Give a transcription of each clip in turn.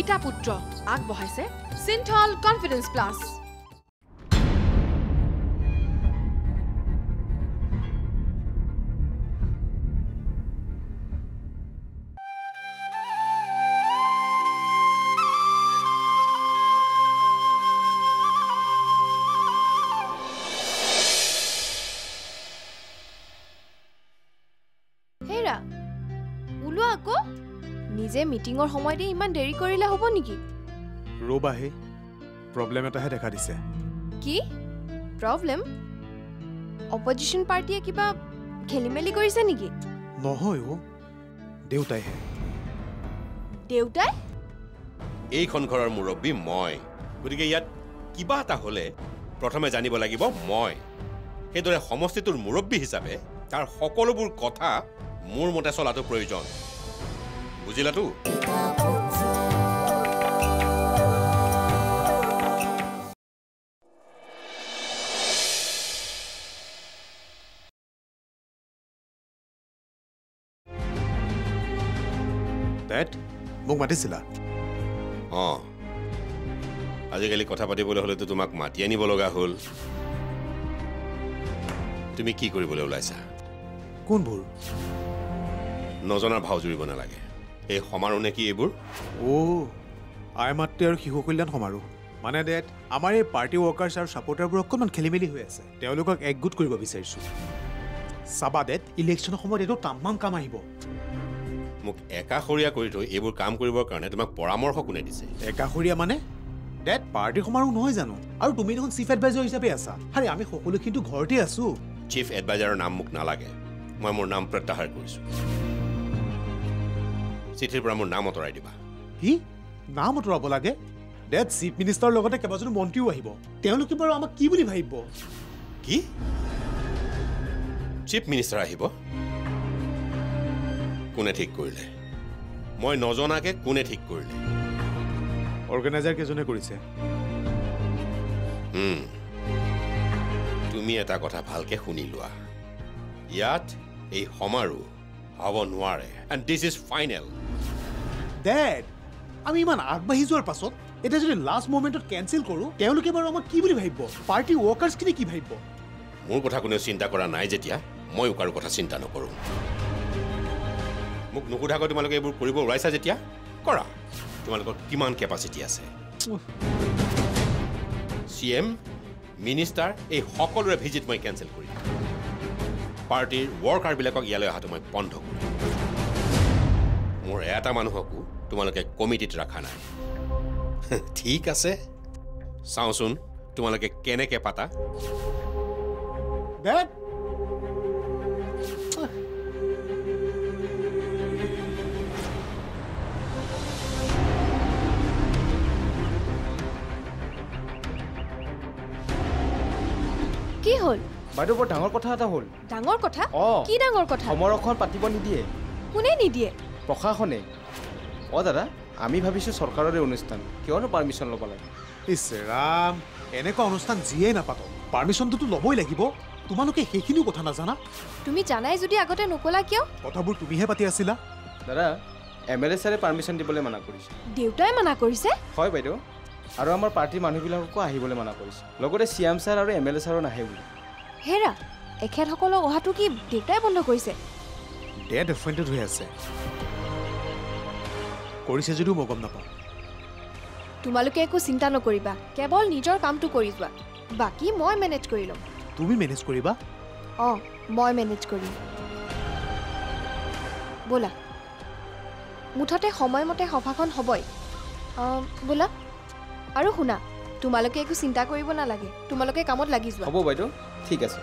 পিতা পুত্ৰ আগবঢ়াইছে সিন্থল কনফিডেন্স প্লাস। হেৰা উলোৱা আকৌ নিজে মিটিঙৰ সময়তে ইমান দেৰি কৰিলে হ'ব নেকি? ৰবাহে প্ৰবলেম এটাহে দেখা দিছে। কি প্ৰবলেম? অপজিশন পাৰ্টিয়ে কিবা খেলিমেলি কৰিছে নেকি? নহয় ও, দেউতাইহে। দেউতাই? এইখন ঘৰৰ মুৰব্বী মই, গতিকে ইয়াত কিবা এটা হ'লে প্ৰথমে জানিব লাগিব মই। সেইদৰে সমষ্টিটোৰ মুৰব্বী হিচাপে তাৰ সকলোবোৰ কথা মোৰ মতে চলাটো প্ৰয়োজন। বুজিলাতো? ডেড মোক মাতিছিলা? অঁ, আজিকালি কথা পাতিবলৈ হ'লেতো তোমাক মাতি আনিব লগা হ'ল। তুমি কি কৰিবলৈ ওলাইছা? কোনবোৰ? নজনাৰ ভাও জুৰিব নালাগে। এই সমাৰোহ নে কি এইবোৰ? আই মাতৃ আৰু শিশু কল্যাণ সমাৰোহ। মানে ডেড, আমাৰ এই পাৰ্টি ৱৰ্কাৰ্ছ আৰু ছাপৰ্টাৰবোৰ অকণমান খেলিমেলি হৈ আছে। তেওঁলোকক একগোট কৰিব বিচাৰিছোঁ। চাবা ডেড, ইলেকশ্যনৰ সময়ত এইটো তামাম কাম আহিব। মোক একাষৰীয়া কৰি থৈ এইবোৰ কাম কৰিবৰ কাৰণে তোমাক পৰামৰ্শ কোনে দিছে? একাষৰীয়া মানে? ডেড, পাৰ্টি সমাৰোহ নহয় জানো? আৰু তুমি দেখোন চিফ এডভাইজাৰ হিচাপে আছা। আৰে আমি সকলোখিনিতো ঘৰতে আছো। চিফ এডভাইজাৰৰ নাম মোক নালাগে। মই মোৰ নাম প্ৰত্যাহাৰ কৰিছোঁ। চিঠিৰ পৰা মোৰ নাম আঁতৰাই দিবা। কি নাম আঁতৰাব লাগে? ডেড, চিফ মিনিষ্টাৰৰ লগতে কেইবাজনো মন্ত্ৰীও আহিব। তেওঁলোকে বাৰু আমাক কি বুলি ভাবিব? কি চিফ মিনিষ্টাৰ আহিব? কোনে ঠিক কৰিলে? মই নজনাকে কোনে ঠিক কৰিলে? অৰ্গেনাইজাৰ কেইজনে কৰিছে। তুমি এটা কথা ভালকে শুনি লোৱা। ইয়াত এই সমাৰোহ হ'ব নোৱাৰে। And this is final. ডেড, আমি ইমান আগবাঢ়ি যোৱাৰ পাছত এতিয়া যদি লাষ্ট মমেণ্টত কেঞ্চেল কৰোঁ, তেওঁলোকে বাৰু আমাক কি বুলি ভাবিব? পাৰ্টি ৱৰ্কাৰ্ছখিনি কি ভাবিব? মোৰ কথা কোনেও চিন্তা কৰা নাই যেতিয়া ময়ো কাৰো কথা চিন্তা নকৰোঁ। মোক নুসুধাকৈ তোমালোকে এইবোৰ কৰিব ওলাইছা যেতিয়া কৰা। তোমালোকৰ কিমান কেপাচিটি আছে? CM, মিনিষ্টাৰ, এই সকলোৰে ভিজিট মই কেঞ্চেল কৰিম। পাৰ্টিৰ ৱৰ্কাৰবিলাকক ইয়ালৈ অহাটো মই বন্ধ কৰিম। মোৰ এটা মানুহকো তোমালোকে কমিটিত ৰখা নাই। ঠিক আছে, চাওঁচোন তোমালোকে কেনেকে পাতা। ডেড, কি হ'ল? বাইদেউ বৰ ডাঙৰ কথা এটা হ'ল। ডাঙৰ কথা? কি ডাঙৰ কথা? সমাৰোহখন পাতিব নিদিয়ে। কোনে নিদিয়ে? প্ৰশাসনে। দাদা, আমি ভাবিছোঁ চৰকাৰৰে অনুষ্ঠান, কিয়নো পাৰ্মিশ্যন ল'ব লাগে? ইছ ৰাম, এনেকুৱা অনুষ্ঠান যিয়েই নাপাতক পাৰ্মিশ্যনটোতো ল'বই লাগিব। তোমালোকে সেইখিনিও কথা নাজানা? তুমি জানাই যদি আগতে নকলা কিয়? কথাবোৰ তুমিহে পাতি আছিলা। দাদা, MLA ছাৰে পাৰ্মিশ্যন দিবলৈ মানা কৰিছে। দেউতাই মানা কৰিছে? হয় বাইদেউ, আৰু আমাৰ পাৰ্টিৰ মানুহবিলাককো আহিবলৈ মানা কৰিছে। লগতে CM ছাৰ আৰু MLA ছাৰো নাহে বুলি। হেৰা, এখেতসকলক অহাটো কি দেউতাই বন্ধ কৰিছে? ডেড এফইণ্টেড হৈ আছে। কৰিছে যদিও মই গম নাপাওঁ। তোমালোকে একো চিন্তা নকৰিবা, কেৱল নিজৰ কামটো কৰি যোৱা। বাকী মই মেনেজ কৰি ল'ম। তুমি মেনেজ কৰিবা? মই মেনেজ কৰিম। ব'লা, মুঠতে সময়মতে সভাখন হ'বই। ব'লা। আৰু শুনা, তোমালোকে একো চিন্তা কৰিব নালাগে, তোমালোকে কামত লাগি যোৱা। হ'ব বাইদেউ, ঠিক আছে।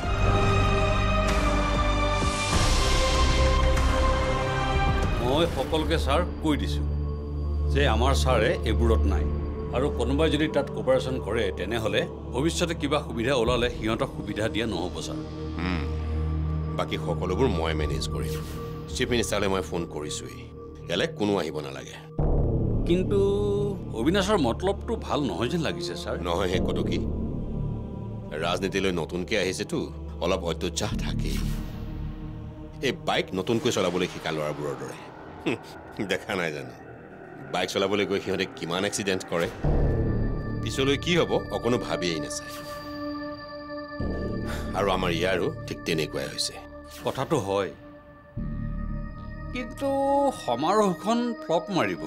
মই সকলোকে ছাৰ কৈ দিছোঁ যে আমাৰ ছাৰে এইবোৰত নাই, আৰু কোনোবাই যদি তাত কোপাৰেশ্যন কৰে তেনেহ'লে ভৱিষ্যতে কিবা সুবিধা ওলালে সিহঁতক সুবিধা দিয়া নহ'ব ছাৰ। বাকী সকলোবোৰ মই মেনেজ কৰিম। চিফ মিনিষ্টাৰলৈ মই ফোন কৰিছোঁৱেই, ইয়ালৈ কোনো আহিব নালাগে। কিন্তু অবিনাশৰ মতলবটো ভাল নহয় যেন লাগিছে ছাৰ। নহয় হে কতো কি, ৰাজনীতিলৈ নতুনকৈ আহিছেতো, অলপ অত্যুৎসাহ থাকেই। এই বাইক নতুনকৈ চলাবলৈ শিকা ল'ৰাবোৰৰ দৰে দেখা নাই জানো? বাইক চলাবলৈ গৈ সিহঁতে কিমান এক্সিডেণ্ট কৰে পিছলৈ কি হ'ব অকণো ভাবিয়েই নাচায় আৰু আমাৰ ইয়াৰো ঠিক তেনেকুৱাই হৈছে কথাটো হয় কিন্তু সমাৰোহখন ফ্লপ মাৰিব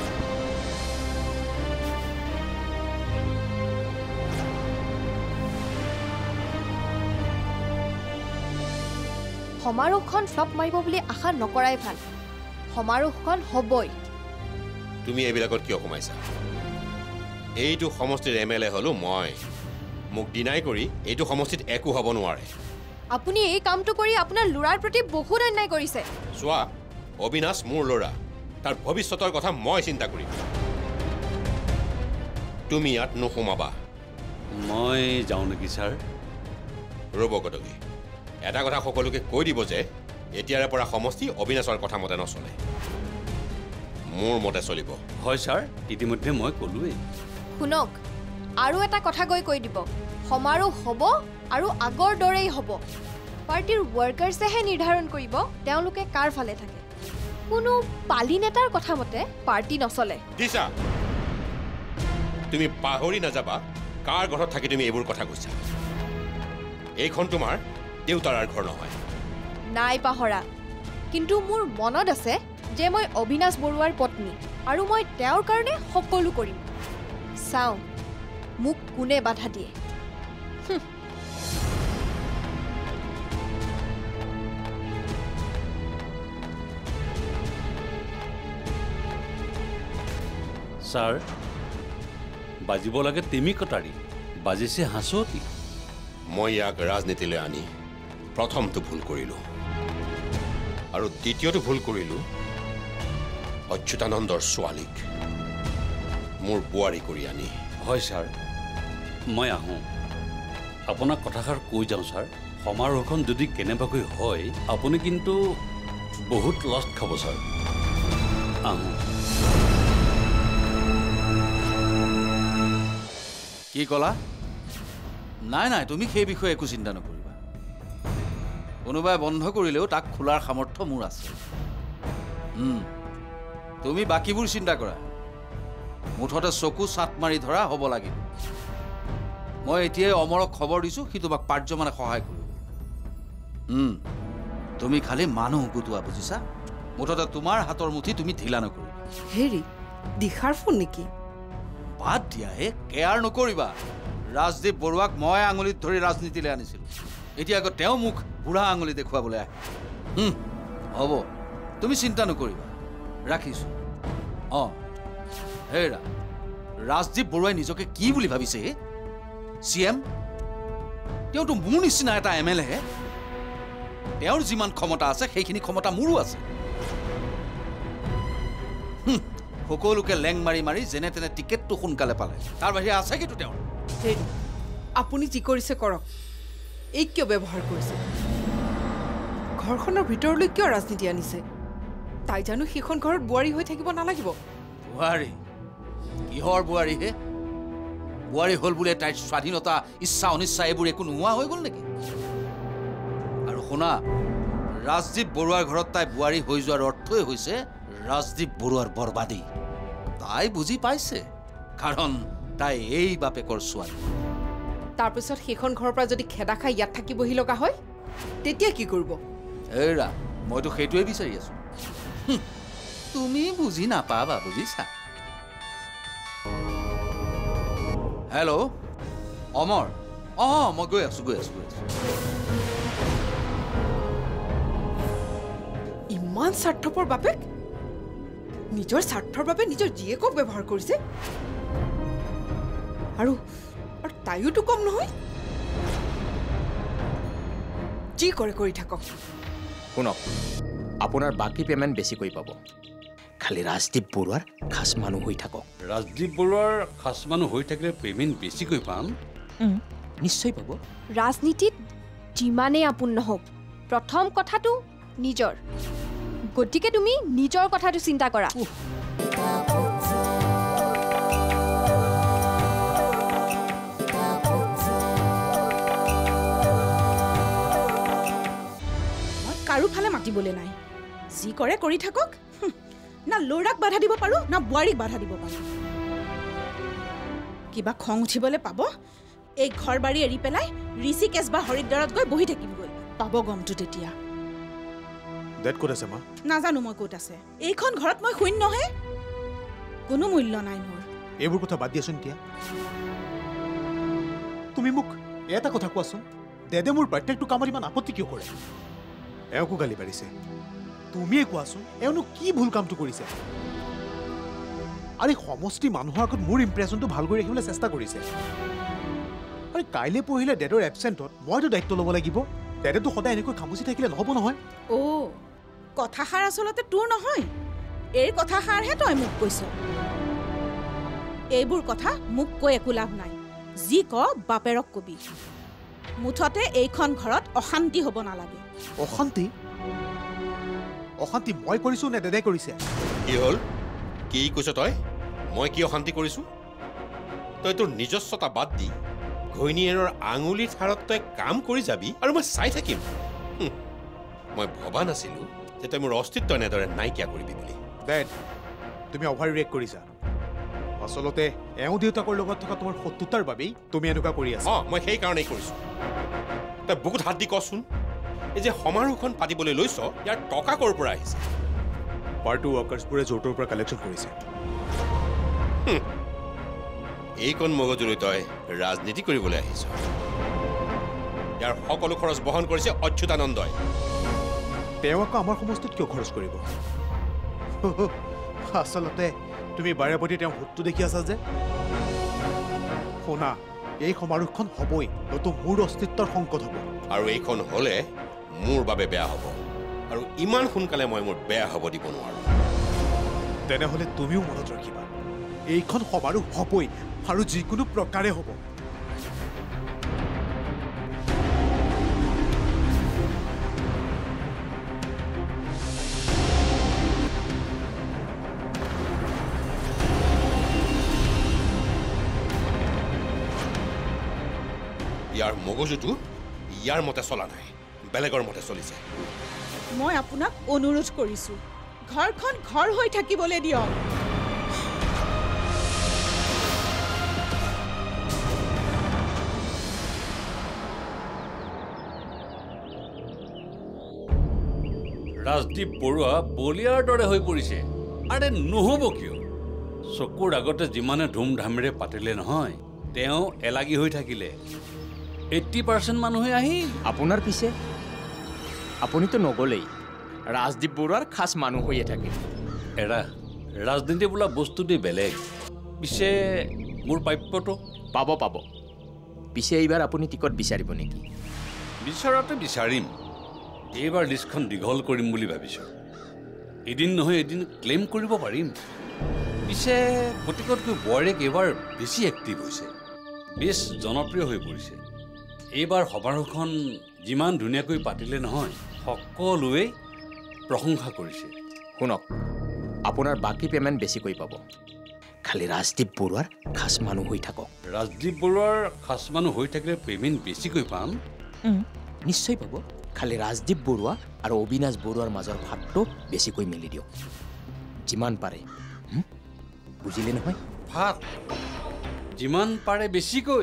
সমাৰোহখন ফ্লপ মাৰিব বুলি আশা নকৰাই ভাল সমাৰোহখন হ'বই তুমি এইবিলাকত কিয় সোমাইছা এইটো সমষ্টিৰ MLA হ'লো মই মোক ডিনাই কৰি এইটো সমষ্টিত একো হ'ব নোৱাৰে আপুনি এই কামটো কৰি আপোনাৰ ল'ৰাৰ প্ৰতি বহুত অন্যায় কৰিছে চোৱা অবিনাশ মোৰ ল'ৰা তাৰ ভৱিষ্যতৰ কথা মই চিন্তা কৰিম তুমি ইয়াত নোসোমাবা মই যাওঁ নেকি ছাৰ ৰ'ব কটকী এটা কথা সকলোকে কৈ দিব যে এতিয়াৰে পৰা সমষ্টি অবিনাশৰ কথা মতে নচলে মোৰ মতে চলিব হয় ছাৰ ইতিমধ্যে মই ক'লোৱেই শুনক আৰু এটা কথা কৈ দিব সমাৰোহ হ'ব আৰু আগৰ দৰেই হ'ব পাৰ্টিৰ ৱৰ্কাৰ্ছেহে নিৰ্ধাৰণ কৰিব তেওঁলোকে কাৰ ফালে থাকে কোনো পালি নেতাৰ কথা মতে পাৰ্টি নচলে দিছা তুমি পাহৰি নাযাবা কাৰ ঘৰত থাকি তুমি এইবোৰ কথা কৈছা এইখন তোমাৰ দেউতাৰ ঘৰ নহয় নাই পাহৰা কিন্তু মোৰ মনত আছে যে মই অবিনাশ বৰুৱাৰ পত্নী আৰু মই তেওঁৰ কাৰণে সকলো কৰিম চাওঁ মোক কোনে বাধা দিয়ে ছাৰ বাজিব লাগে টিমি কটাৰী বাজিছে হাঁচতি মই ইয়াক ৰাজনীতিলৈ আনি প্ৰথমটো ভুল কৰিলোঁ আৰু দ্বিতীয়টো ভুল কৰিলোঁ অচ্যুতানন্দৰ ছোৱালীক মোৰ বোৱাৰী কৰি আনি হয় ছাৰ মই আহোঁ আপোনাক কথাষাৰ কৈ যাওঁ ছাৰ সমাৰোহখন যদি কেনেবাকৈ হয় আপুনি কিন্তু বহুত লছ খাব ছাৰ আহোঁ কি ক'লা নাই নাই তুমি সেই বিষয়ে একো চিন্তা নকৰিবা কোনোবাই বন্ধ কৰিলেও তাক খোলাৰ সামৰ্থ্য মোৰ আছে তুমি বাকীবোৰ চিন্তা কৰা মুঠতে চকু চাট মাৰি ধৰা হ'ব লাগিব মই এতিয়াই অমৰক খবৰ দিছোঁ সি তোমাক পাৰ্যমানে সহায় কৰিব তুমি খালি মানুহ গোটোৱা বুজিছা মুঠতে তোমাৰ হাতৰ মুঠি তুমি ঢিলা নকৰিবা হেৰি দিশাৰ ফোন নেকি বাদ দিয়া কেয়াৰ নকৰিবা ৰাজদীপ বৰুৱাক মই আঙুলিত ধৰি ৰাজনীতিলৈ আনিছিলোঁ এতিয়া আকৌ তেওঁ মোক বুঢ়া আঙুলি দেখুৱাবলৈ আহে হ'ব তুমি চিন্তা নকৰিবা ৰাখিছোঁ অঁ হেৰা ৰাজদীপ বৰুৱাই নিজকে কি বুলি ভাবিছে CM তেওঁতো মোৰ নিচিনা এটা MLA তেওঁৰ যিমান ক্ষমতা আছে সেইখিনি ক্ষমতা মোৰো আছে সকলোকে লেং মাৰি মাৰি যেনে তেনে টিকেটটো সোনকালে পালে তাৰ বাহিৰে আছে কিন্তু তেওঁ হেৰি আপুনি যি কৰিছে কৰক এই কিয় ব্যৱহাৰ কৰিছে ঘৰখনৰ ভিতৰলৈ কিয় ৰাজনীতি আনিছে তাই জানো সেইখন ঘৰত বোৱাৰী হৈ থাকিব নালাগিব বোৱাৰী কিহৰ বোৱাৰী হে বোৱাৰী হ'ল বোলে তাইৰ স্বাধীনতা ইচ্ছা অনিচ্ছা এইবোৰ একো নোহোৱা হৈ গ'ল নেকি আৰু শুনা ৰাজদীপ বৰুৱাৰ ঘৰত তাই বোৱাৰী হৈ যোৱাৰ অৰ্থই হৈছে ৰাজদীপ বৰুৱাৰ বৰবাদী তাই বুজি পাইছে কাৰণ তাই এই বাপেকৰ ছোৱালী তাৰপিছত সেইখন ঘৰৰ পৰা যদি খেদা খাই ইয়াত থাকিবহি লগা হয় তেতিয়া কি কৰিব এৰা মইতো সেইটোৱে বিচাৰি আছো তুমি বুজি নাপাবা বুজিছা হেল্ল' অমৰ মই গৈ আছো ইমান স্বাৰ্থপৰ বাপেক নিজৰ স্বাৰ্থৰ বাবে নিজৰ জীয়েকক ব্যৱহাৰ কৰিছে আৰু তাইওতো কম নহয় যি কৰে কৰি থাকক শুনক আপোনাৰ বাকী পেমেণ্ট বেছিকৈ পাব খালি ৰাজদীপ বৰুৱাৰ খাস মানুহ হৈ থাকক ৰাজদীপ বৰুৱাৰ খাস মানুহ হৈ থাকিলে পেমেণ্ট বেছিকৈ পাম নিশ্চয় পাব ৰাজনীতিত যিমানেই আপোন নহওক প্ৰথম কথাটো নিজৰ গতিকে তুমি নিজৰ কথাটো চিন্তা কৰা কাৰো ফালে মাতিবলৈ নাই যি কৰে কৰি থাকক না ল'ৰাক বাধা দিব পাৰোঁ না বোৱাৰীক বাধা দিব পাৰোঁ কিবা খং উঠিবলৈ পাব এই ঘৰ বাৰী এৰি পেলাই ঋষিকেশ বা হৰিদ্বাৰত গৈ বহি থাকিমগৈ পাব গমটো তেতিয়া ডেড ক'ত আছে মা নাজানো মই ক'ত আছে এইখন ঘৰত মই শূন্যহে কোনো মূল্য নাই মোৰ এইবোৰ কথা বাদ দিয়াচোন এতিয়া তুমি মোক এটা কথা কোৱাচোন ডেডে মোৰ প্ৰত্যেকটো কামত ইমান আপত্তি কিয় কৰে এওঁকো গালি পাৰিছে তুমিয়ে কোৱাচোন এওঁনো কি ভুল কামটো কৰিছে আৰে সমষ্টি মানুহৰ আগত মোৰ ইম্প্ৰেশ্যনটো ভাল কৰি ৰাখিবলৈ চেষ্টা কৰিছে আৰে কাইলৈ পঢ়িলে ডেডৰ এবচেণ্টত মইতো দায়িত্ব ল'ব লাগিব ডেডেতো সদায় এনেকৈ খামুচি থাকিলে নহ'ব নহয় কথাষাৰ আচলতে তোৰ নহয় এই কথাষাৰহে তই মোক কৈছ এইবোৰ কথা মোক কৈ একো লাভ নাই যি ক বাপেৰক কবি মুঠতে এইখন ঘৰত অশান্তি হ'ব নালাগে অশান্তি অশান্তি মই কৰিছোঁ নে ডেডে কৰিছে কি হ'ল কি কৈছ তই মই কি অশান্তি কৰিছোঁ তই তোৰ নিজস্বতা বাদ দি ঘৈণীয়েৰৰ আঙুলিৰ ঠাৰত তই কাম কৰি যাবি আৰু মই চাই থাকিম মই ভবা নাছিলোঁ যে তই মোৰ অস্তিত্ব এনেদৰে নাইকিয়া কৰিবি বুলি ডেড তুমি অভাৰ ৰিয়েক্ট কৰিছা আচলতে এওঁ দেউতাকৰ লগত থকা তোমাৰ শত্ৰুতাৰ বাবেই তুমি এনেকুৱা কৰি আছা মই সেইকাৰণেই কৰিছোঁ তই বুকুত হাত দি কচোন এই যে সমাৰোহখন পাতিবলৈ লৈছ ইয়াৰ টকা ক'ৰ পৰা আহিছে পাৰ্টি ৱৰ্কাৰ্ছবোৰে য'ৰ পৰা কালেকশ্যন কৰিছে এইকণ মগজুলৈ তই ৰাজনীতি কৰিবলৈ আহিছ ইয়াৰ সকলো খৰচ বহন কৰিছে অচ্যুতানন্দই তেওঁ আকৌ আমাৰ সমষ্টিত কিয় খৰচ কৰিব আচলতে তুমি বাৰে প্ৰতি তেওঁ ভোটটো দেখি আছা যে শুনা এই সমাৰোহখন হ'বই নতুন মোৰ অস্তিত্বৰ সংকট হ'ব আৰু এইখন হ'লে মোৰ বাবে বেয়া হ'ব আৰু ইমান সোনকালে মই মোৰ বেয়া হ'ব দিব নোৱাৰোঁ তেনেহ'লে তুমিও মনত ৰাখিবা এইখন সমাৰোহ হ'বই আৰু যিকোনো প্ৰকাৰে হ'ব ইয়াৰ মগজুটো ইয়াৰ মতে চলা নাই বেলেগৰ মতে চলিছে মই আপোনাক অনুৰোধ কৰিছোঁ ঘৰখন ঘৰ হৈ থাকিবলৈ দিয়ক ৰাজদীপ বৰুৱা বলিয়াৰ দৰে হৈ পৰিছে আৰে নহ'ব কিয় চকুৰ আগতে যিমানে ধুমধামেৰে পাতিলে নহয় তেওঁ এলাগি হৈ থাকিলে 80% মানুহে আহিল আপোনাৰ পিছে আপুনিতো নগ'লেই ৰাজদীপ বৰুৱাৰ খাছ মানুহ হৈয়ে থাকে এৰা ৰাজনীতি বোলা বস্তুটি বেলেগ পিছে মোৰ প্ৰাপ্যটো পাব পিছে এইবাৰ আপুনি টিকট বিচাৰিব নেকি বিচৰাটো বিচাৰিম এইবাৰ লিষ্টখন দীঘল কৰিম বুলি ভাবিছোঁ এদিন নহয় এদিন ক্লেইম কৰিব পাৰিম পিছে গতিকতকৈ বোৱাৰীক এইবাৰ বেছি এক্টিভ হৈছে বেছ জনপ্ৰিয় হৈ পৰিছে এইবাৰ সমাৰোহখন যিমান ধুনীয়াকৈ পাতিলে নহয় সকলোৱে প্ৰশংসা কৰিছে শুনক আপোনাৰ বাকী পে'মেণ্ট বেছিকৈ পাব খালি ৰাজদীপ বৰুৱাৰ খাছ মানুহ হৈ থাকক ৰাজদীপ বৰুৱাৰ খাছ মানুহ হৈ থাকিলে পে'মেণ্ট বেছিকৈ পাম নিশ্চয় পাব খালি ৰাজদীপ বৰুৱা আৰু অবিনাশ বৰুৱাৰ মাজৰ ভাতটো বেছিকৈ মেলি দিয়ক যিমান পাৰে বুজিলে নহয় ভাত যিমান পাৰে বেছিকৈ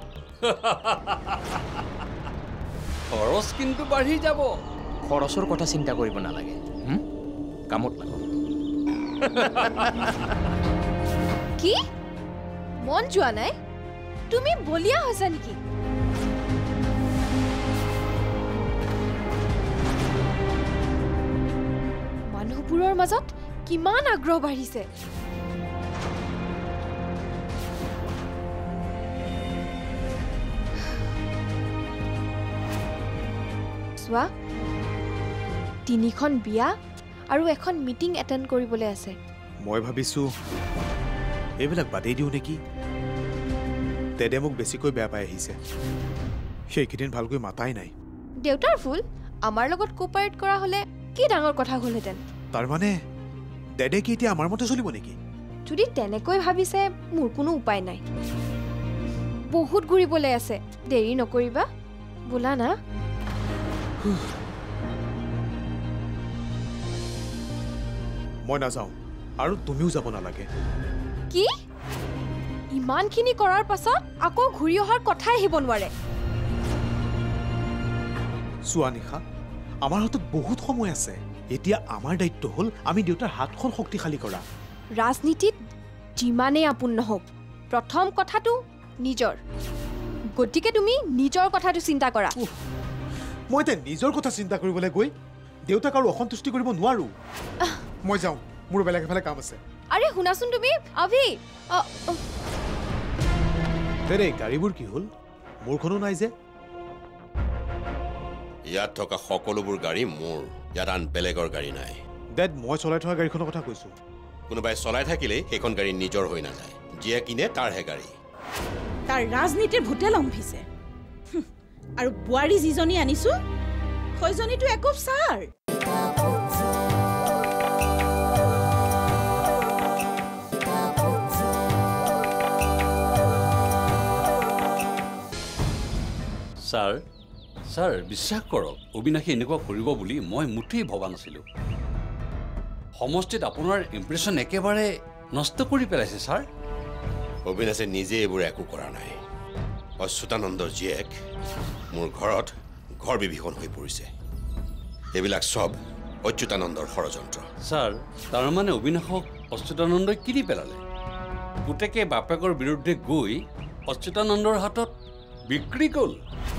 খৰচ কিন্তু বাঢ়ি যাব খৰচৰ কথা চিন্তা কৰিব নালাগে কামত লাগক কি মন যোৱা নাই তুমি বলিয়া হৈছা নেকি মানুহবোৰৰ মাজত কিমান আগ্ৰহ বাঢ়িছে চোৱা 3খন বিয়া আৰু এখন মিটিং এটেণ্ড কৰিবলৈ আছে মই ভাবিছোঁ এইবিলাক বাদেই দিওঁ নেকি তেদে মোক বেছিকৈ বেয়া পাই আহিছে সেইকেইদিন ভালকৈ মাতাই নাই দেউতাৰ ফুল আমাৰ লগত কোপাৰেট কৰা হ'লে কি ডাঙৰ কথা হ'লহেঁতেন তাৰমানে দেদে কি এতিয়া আমাৰ মতে চলিব নেকি যদি তেনেকৈ ভাবিছে মোৰ কোনো উপায় নাই বহুত ঘূৰিবলৈ আছে দেৰি নকৰিবা বোলা না মই নাযাওঁ আৰু তুমিও যাব নালাগে কি ইমানখিনি কৰাৰ পাছত আকৌ ঘূৰি অহাৰ কথাই আহিব নোৱাৰে চোৱা নিশা আমাৰ হাতত বহুত সময় আছে এতিয়া আমাৰ দায়িত্ব হ'ল আমি দেউতাৰ হাতখন শক্তিশালী কৰা ৰাজনীতিত যিমানেই আপোন নহওক প্ৰথম কথাটো নিজৰ গতিকে তুমি নিজৰ কথাটো চিন্তা কৰা মই এতিয়া নিজৰ কথা চিন্তা কৰিবলৈ গৈ দেউতাক আৰু অসন্তুষ্টি কৰিব নোৱাৰো মই যাওঁ মোৰ বেলেগ এফালে কাম আছে আৰে শুনাচোন তুমি আভি তেৰে গাড়ীবোৰ কি হ'ল মোৰখনো নাই যে ইয়াত থকা সকলোবোৰ গাড়ী মোৰ ইয়াত আন বেলেগৰ গাড়ী নাই ডেড মই চলাই থকা গাড়ীখনৰ কথা কৈছো কোনোবাই চলাই থাকিলেই সেইখন গাড়ী নিজৰ হৈ নাযায় যিয়ে কিনে তাৰহে গাড়ী তাৰ ৰাজনীতিৰ ভূতে লম্ভিছে আৰু বোৱাৰী যিজনী আনিছো সেইজনীটো একো ছাৰ ছাৰ ছাৰ বিশ্বাস কৰক অবিনাশে এনেকুৱা কৰিব বুলি মই মুঠেই ভবা নাছিলোঁ সমষ্টিত আপোনাৰ ইম্প্ৰেশ্যন একেবাৰে নষ্ট কৰি পেলাইছে ছাৰ অবিনাশে নিজে এইবোৰ একো কৰা নাই অচ্যুতানন্দৰ জীয়েক মোৰ ঘৰত ঘৰ বিভীষণ হৈ পৰিছে এইবিলাক চব অচ্যুতানন্দৰ ষড়যন্ত্ৰ ছাৰ তাৰমানে অবিনাশক অচ্যুতানন্দই কিনি পেলালে পুতেকে বাপেকৰ বিৰুদ্ধে গৈ অচ্যুতানন্দৰ হাতত বিক্ৰী গ'ল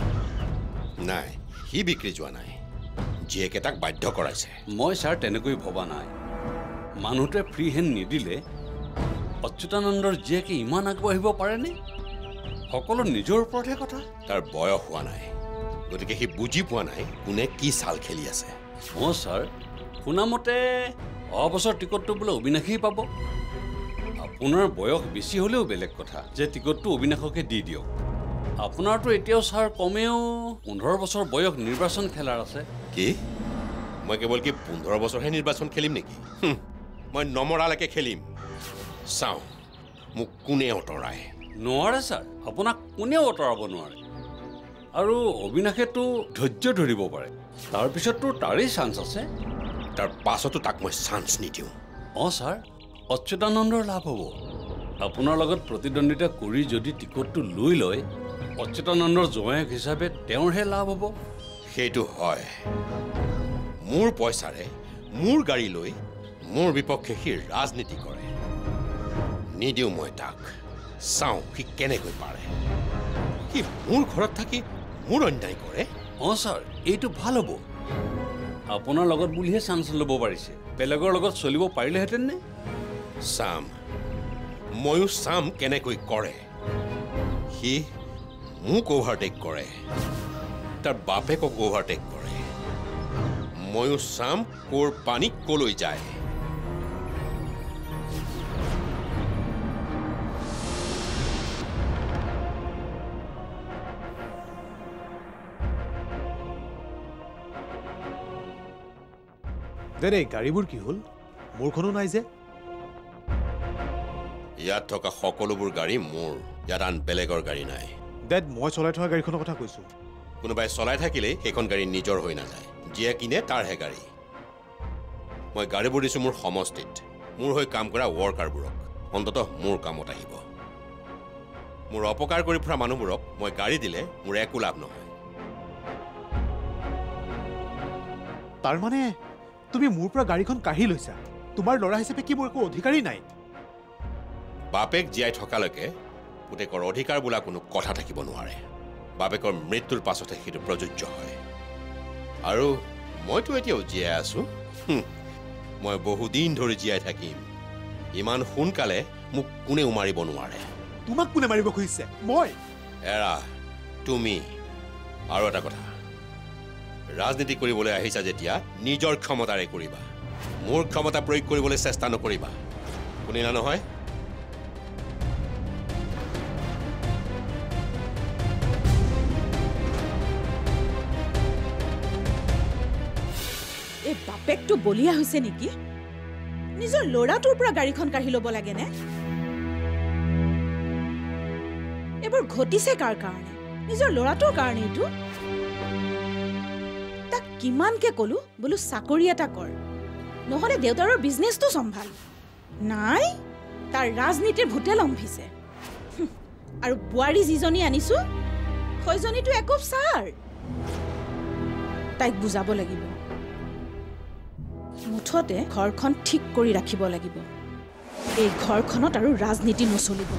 নাই সি বিক্ৰী যোৱা নাই জীয়েকে তাক বাধ্য কৰাইছে মই ছাৰ তেনেকৈ ভবা নাই মানুহটোৱে ফ্ৰী হেণ্ড নিদিলে অচ্যুতানন্দৰ জীয়েকে ইমান আগবাঢ়িব পাৰেনে সকলো নিজৰ ওপৰতহে কথা তাৰ বয়স হোৱা নাই গতিকে সি বুজি পোৱা নাই কোনে কি চাল খেলি আছে অঁ ছাৰ শুনামতে অহা বছৰ টিকটটো বোলে অবিনাশেই পাব আপোনাৰ বয়স বেছি হ'লেও বেলেগ কথা যে টিকটটো অবিনাশকে দি দিয়ক আপোনাৰতো এতিয়াও ছাৰ কমেও 15 বছৰ বয়স নিৰ্বাচন খেলাৰ আছে কি মই কেৱল কি 15 বছৰহে নিৰ্বাচন খেলিম নেকি মই নমৰালৈকে খেলিম চাওঁ মোক কোনে অঁতৰায় নোৱাৰে ছাৰ আপোনাক কোনেও অঁতৰাব নোৱাৰে আৰু অবিনাশেতো ধৈৰ্য ধৰিব পাৰে তাৰপিছততো তাৰেই চান্স আছে তাৰ পাছতো তাক মই চান্স নিদিওঁ অঁ ছাৰ অচ্যুতানন্দৰ লাভ হ'ব আপোনাৰ লগত প্ৰতিদ্বন্দ্বিতা কৰি যদি টিকটটো লৈ লয় অচ্যুতানন্দৰ জোঁৱায়েক হিচাপে তেওঁৰহে লাভ হ'ব সেইটো হয় মোৰ পইচাৰে মোৰ গাড়ী লৈ মোৰ বিপক্ষে সি ৰাজনীতি কৰে নিদিওঁ মই তাক চাওঁ সি কেনেকৈ পাৰে সি মোৰ ঘৰত থাকি মোৰ অন্যায় কৰে অঁ ছাৰ এইটো ভাল হ'ব আপোনাৰ লগত বুলিহে চান্স ল'ব পাৰিছে বেলেগৰ লগত চলিব পাৰিলেহেঁতেন নে চাম ময়ো চাম কেনেকৈ কৰে সি মোক অভাৰটেক কৰে তাৰ বাপেকক অভাৰটেক কৰে ময়ো চাম ক'ৰ পানী ক'লৈ যায় দেৰে গাড়ীবোৰ কি হ'ল মোৰখনো নাই যে ইয়াত থকা সকলোবোৰ গাড়ী মোৰ ইয়াত আন বেলেগৰ গাড়ী নাই ডেড মই চলাই থকা গাড়ীখনৰ কথা কৈছো কোনোবাই চলাই থাকিলেই সেইখন গাড়ী নিজৰ হৈ নাযায় যিয়ে কিনে তাৰহে গাড়ী মই গাড়ীবোৰ দিছোঁ মোৰ সমষ্টিত মোৰ হৈ কাম কৰা ৱৰ্কাৰবোৰক অন্ততঃ মোৰ কামত আহিব মোৰ অপকাৰ কৰি ফুৰা মানুহবোৰক মই গাড়ী দিলে মোৰ একো লাভ নহয় তাৰমানে তুমি মোৰ পৰা গাড়ীখন কাঢ়ি লৈছা তোমাৰ ল'ৰা হিচাপে কি মোৰ একো অধিকাৰী নাই বাপেক জীয়াই থকালৈকে পুতেকৰ অধিকাৰ বোলা কোনো কথা থাকিব নোৱাৰে বাপেকৰ মৃত্যুৰ পাছতহে সেইটো প্ৰযোজ্য হয় আৰু মইতো এতিয়াও জীয়াই আছোঁ মই বহুদিন ধৰি জীয়াই থাকিম ইমান সোনকালে মোক কোনেও মাৰিব নোৱাৰে তোমাক কোনে মাৰিব খুজিছে মই এৰা তুমি আৰু এটা কথা ৰাজনীতি কৰিবলৈ আহিছা যেতিয়া নিজৰ ক্ষমতাৰে কৰিবা মোৰ ক্ষমতা প্ৰয়োগ কৰিবলৈ চেষ্টা নকৰিবা শুনিলা নহয় এই বাপেকটো বলিয়া হৈছে নেকি নিজৰ ল'ৰাটোৰ পৰা গাড়ীখন কাঢ়ি ল'ব লাগেনে এইবোৰ ঘটিছে কাৰ কাৰণে নিজৰ ল'ৰাটোৰ কাৰণে এইটো তাক কিমানকে ক'লো বোলো চাকৰি এটা কৰ নহ'লে দেউতাৰৰ বিজনেছটো চম্ভাল নাই তাৰ ৰাজনীতিৰ ভূতে লম্ভিছে আৰু বোৱাৰী যিজনী আনিছো সেইজনীতো একোপ ছাৰ তাইক বুজাব লাগিব মুঠতে ঘৰখন ঠিক কৰি ৰাখিব লাগিব এই ঘৰখনত আৰু ৰাজনীতি নচলিব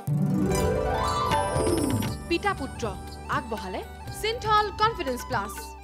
Pita Putra আগবঢ়ালে Synthol Confidence Plus